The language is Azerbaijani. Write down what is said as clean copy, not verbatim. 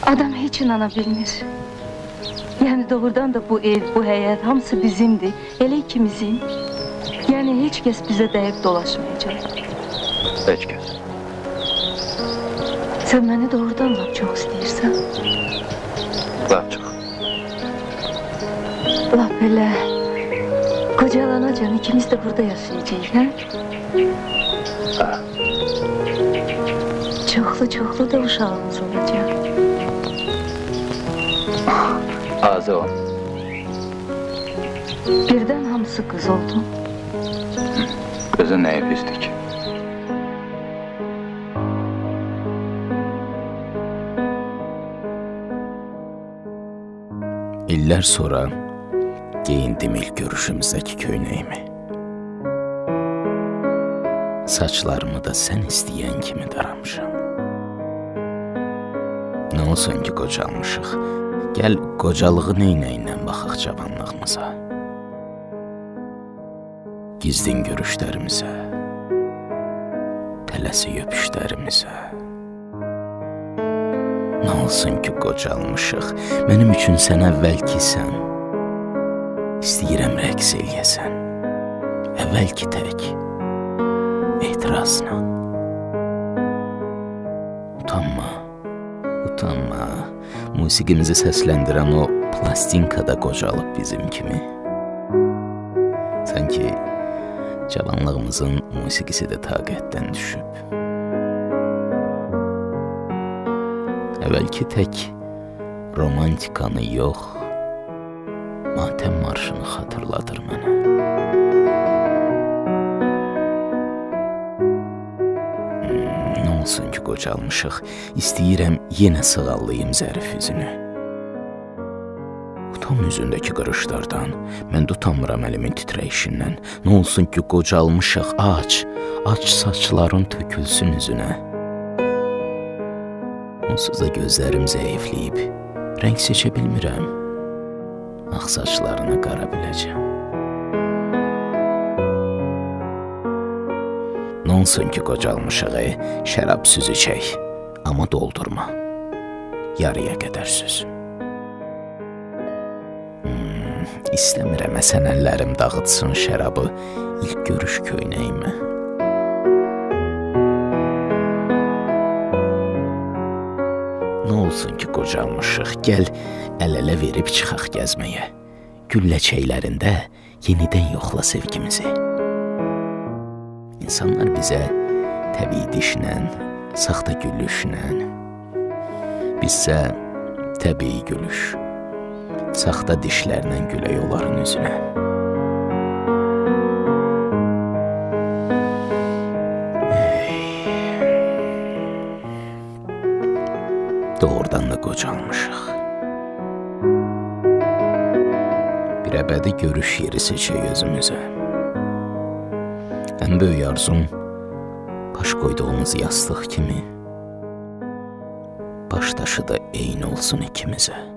Adam heç inana bilmir. Yani doğrudan da bu ev, bu həyat hamısı bizimdir. Elə ikimizin. Yani heç kəs bizə dəyib dolaşmayacaq. Heç kəs. Sen məni doğrudan lap çox istəyirsən. Lap çox. Lap elə. Kocalanacan ikimiz de burada yaşayacağız, hə? Ha. Çoxlu da uşağımız olacaq. Azı ol. Birdən hamısı qız oldu. Qızın nəyi pisdir ki? İllər sonra geyindim ilk görüşümüzdəki köynəyimi. Saçlarımı da sən istəyən kimi daramışam. Nə olsun ki qocalmışıq, gəl qocalığı neynəylə baxaq cavanlığımıza. Gizlin görüşlərimizə, tələsi öpüşlərimizə. Nə olsun ki qocalmışıq, mənim üçün sən əvvəlkisən. İstəyirəm rəqs eləyəsən, əvvəlki tək, etirazla. Utanma, musiqimizi səsləndirən o plastinkada qocalıb bizim kimi. Sanki cavanlığımızın musiqisi də taqətdən düşüb. Əvvəlki tək romantikanı yox, matəm marşını xatırladır mənə. Nə olsun ki qocalmışıq, istəyirəm yenə sığallayım zərif üzünü. Utam üzündəki qırışlardan, mən tutamıram əlimin titrəyişindən. Nə olsun ki qocalmışıq, aç saçların tökülsün üzünə. Onsuz da gözlərim zəifləyib, rəng seçə bilmirəm, ağ saçlarını qara biləcəm. Nə olsun ki qocalmışıq, şərab süzü çək, amma doldurma, yarıya qədər süz. İstəmirəm əsən əllərim dağıtsın şərabı ilk görüş köynəyimə. Nə olsun ki qocalmışıq, gəl əl-ələ verib çıxaq gəzməyə. Gül ləçəklərində yenidən yoxla sevgimizi. İnsanlar bizə təbii dişlə, saxta gülüşlə, bizsə təbii gülüş, saxta dişlərlə gülək onların üzünə. Doğrudan da qocalmışıq. Bir əbədi görüş yeri seçək özümüzə. Ən böyük arzum baş qoyduğumuz yastıq kimi baş daşı da eyni olsun ikimizə.